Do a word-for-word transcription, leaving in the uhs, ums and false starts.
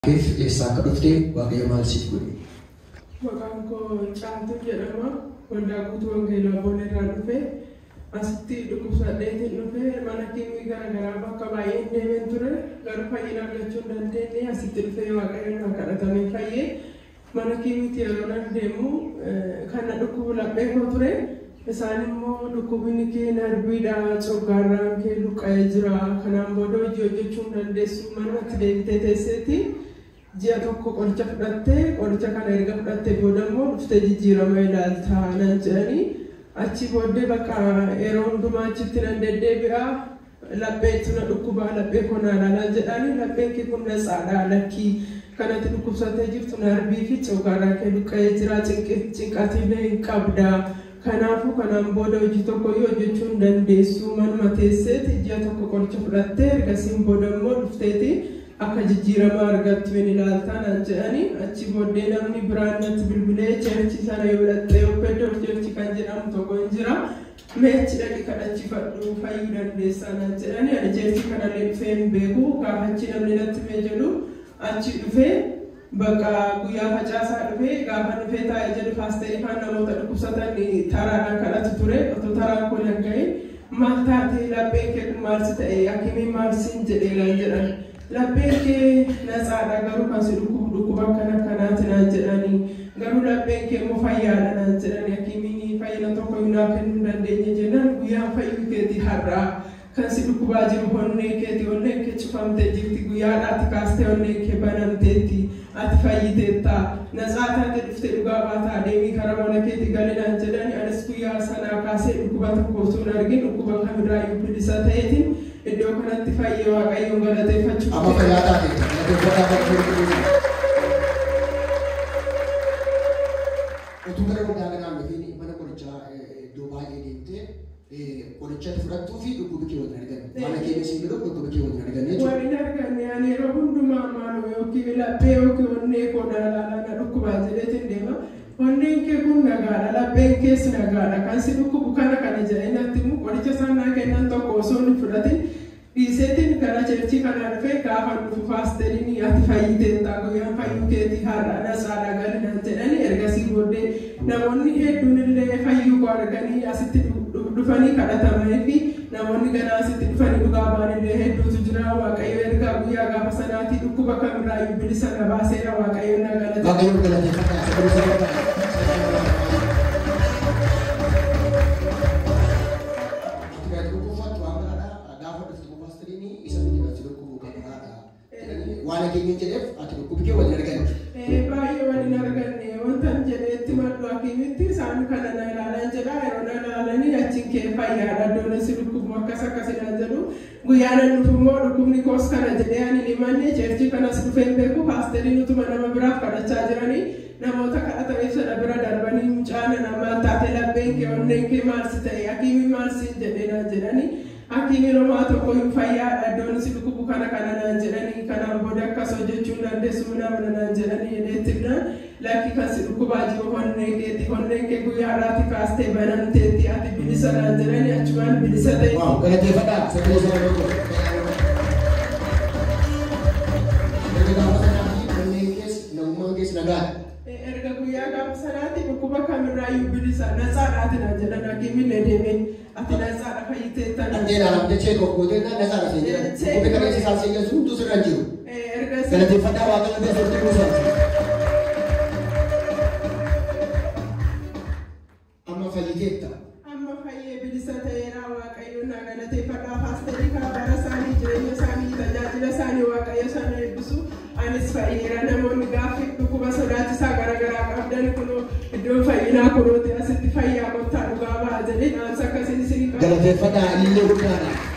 Kif eessaa akka dhufte waaqayyo maal siif godhe? Maqaan koo Caaltuu jedhama. Waldaa guutuu Wangeelaa Booleerraa dhufe. Asitti dhukkubsadheetiin dhufe mana kiimii garaagaraa bakka baay'ee deemeen ture. Garuu fayyina argachuu hin dandeenye. Asitti dhufee waaqayyoon kan kadhatamee fayyee mana kiimiitti yeroo nan deemu kana dhukkubu laphee koo ture. Isaan immoo dhukkubni kee narbiidhaa coggaarraan kee luqqa'ee jira. Kanaan booda hojii hojjechuu hin dandeessu. Manumatti deebitee teesseetti ji'a tokko qoricha fudhattee qoricha kana erga fudhattee booda immoo dhuftee jijjiirama ilaaltaa nan jedhanii achi booddee bakka yeroo hundumaa achitti nan deddeebi'a lapheetu na dhukkubaa laphee koo naa ilaalaa jedhanii lapheen kee kun natsaadha lakkii kanatti dhukkubsattee jirtu narbii fi coggaarraa kee luqqa'ee jira cinqatiilee hin qabda. Kanaafuu kanaan booda hojii tokko hojjechuu hin dandeessu manuma teesseeti ji'a tokko qoricha fudhattee ergasiin booda immoo dhufteeti akka jijjiirama argattu hin ilaaltaa nan jedhanii achi booddee namni biraan natti bilbilee cheerchi sana yoo hidhattee Opeddoo cheerchi kan jedhamu tokko hin jira meechi dhaqi kadhachifadhu fayyuu dandeessaa nan jedhanii ani cheerchi kanallee dhufee hin beeku gaafachi namni natti mee jedhu achi dhufee bakka guyyaa facaasaa dhufee gaafa dhufee taa'ee jedhu faasterii kan namoota dhukkubsatan taraadhaan kadhatu ture otoo taraan kun hin ga'in maal taatee lapheen kee kun maalsi ta'e akkamiin maalsiin jedhee naan jedhan lapheen kee natsaadha garuu kan si dhukkubu dhukkuba akkana akkanaati naan jedhanii garuu lapheen kee immoo fayyaadha naan jedhanii akkamiin fayyina tokko naa kennuu hin dandeenye jennaan guyyaan fayyuu keetii har'aa kan si dhukkubaa jiru onnee keeti onneen kee cufamtee jirti guyyaadhaatti kaastee onneen kee banamteetti ati fayyiteetta natsaa taate dhuftee dhugaa baataa deemii karaa mana keetti galinaan jedhani anis guyyaa sanaa kaasee dhukkuba tokko osoo hin argin dhukkuba kamirraa bilisa ta'eetiin iddoo kanatti fayyee waaqayyoon galateeffachuuf Amma fayyaa taate galateeffataa bakka utuu gara waldaa kanaan dhufiin mana qorichaa iddoo baay'ee deemtee qoricha fudhattuu fi dhukkuba kee waliin arganne mana keenya siin jedhu dhukkuba kee waliin arganne jechuudha. Waliin arganne ani yeroo hundumaa maaloo yookiin laphee yookiin onnee koo dhalaalaa dhukkubaa jedheetiin deema. Onneen kee kun nagaadha lapheen kees nagaadha kan si dhukkubu kana kana jedhee natti immoo qoricha sannaa kennan tokko osoo hin fudhatin dhiiseetiin gara cheerchii kanaa dhufee gaafa dhufu faasteriin ati fayyiteetta guyyaan fayyuu keetii har'a natsaadha galinaan jedhanii ergasii booddee namoonni hedduun illee fayyuu koo arganii asitti dhufanii kadhatamanii fi namoonni ganaa asitti dhufanii dhugaa ba'anillee hedduutu jira waaqayyo ergaa guyyaa gaafa sanaatii dhukkuba kamirraa bilisa na baaseera waaqayyoon na galateeffata. Waaqayyoon galateeffata. Waan keenya jedheef ati dhukkubi kee waliin arganne. Baay'ee waliin arganne wanta jedheetti maddu hakiimitti isaan kana na ilaalan jedha yeroo na ilaalanii achiin kee fayyaadha iddoon si dhukkubu akkas akkasidha jedhu guyyaa nan dhufu immoo dhukkubni koos kana jedhee ani limanne cheerchii kanas dhufee hin beeku paasteriin utuma nama biraaf kadhachaa jiranii namoota kadhataniif sana bira darbanii mucaana namaan taate lapheen kee onneen kee maalsi ta'e hakiimii maalsiin jedhee naan jedhanii Hakiimiin homaa tokko hin fayyaadha iddoon si dhukkubu kana kana naan jedhanii kanaan booda akkas hojjechuu hin dandeessu nama naan jedhanii jedheettimna lakki kan si dhukkubaa jiru onnee keeti onneen kee guyyaadhaatti kaastee banamteetti ati bilisa naan jedhanii achumaan bilisa ta'e. Waaw galateeffadhaa sagalee sana tokko. Onneen kees namummaan kees nagaadha. Erga guyyaa gaafa sanaatti dhukkuba kamirraayyuu bilisa natsaadhaati naan jedhan hakiimiin deemee. Ati natsaadha fayyiteetta. Anjela namte cheeko gooteetta natsaadha siin jedhan. Dhukkubi kana isaa siin jedhan hunduu sirra jiru. Galateeffadhaa waaqayyo beeksifti kuusaa. Amma fayyiteetta. Amma fayyee bilisa ta'eera waaqayyo na galateeffadhaa paasterii kana bara isaanii jireenya isaanii tajaajila isaanii waaqayyo sana eebbisu anis fayyeera namoonni gaaffii dhukkuba sodaachisaa garaagaraa qabdan kunoo iddoo fayyinaa kunooti asitti fayyaa kottaa dhugaa ba'a jedhee dhaamsa akkasiin isin galateeffadhaa illee guddaadha.